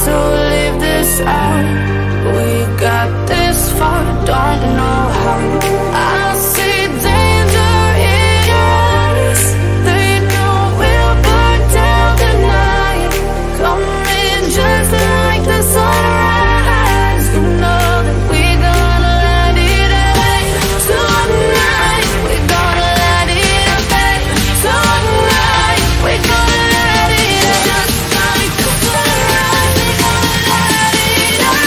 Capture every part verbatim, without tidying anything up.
to leave this out. We got this far, don't know how. I see danger in your eyes. They know we'll burn down tonight. Coming just like the sunrise. You know that we're gonna let it rain. Tonight, we're gonna let it rain. Tonight, we're gonna let it rain. Just like the sunrise, we're gonna let it rain.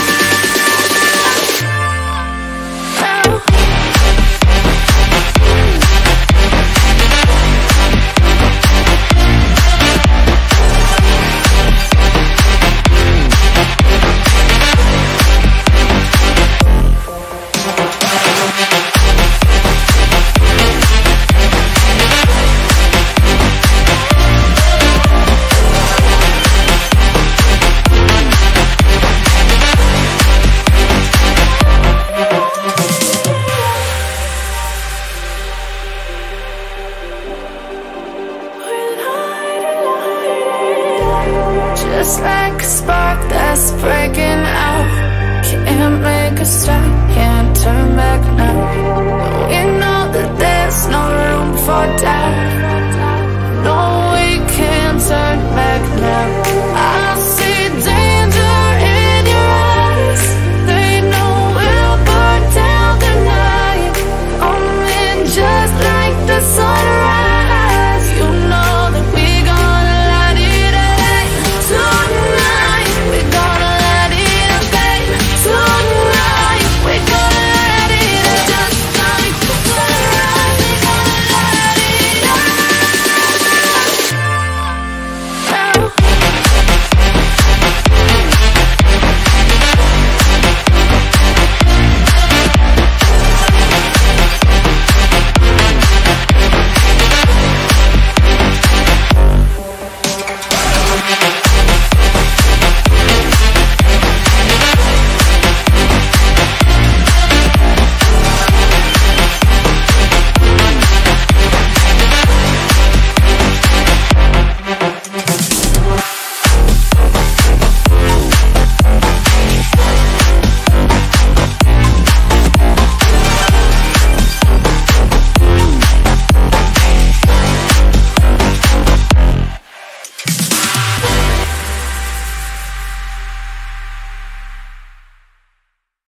Just like a spark that's breaking out. Can't make a stop, can't turn back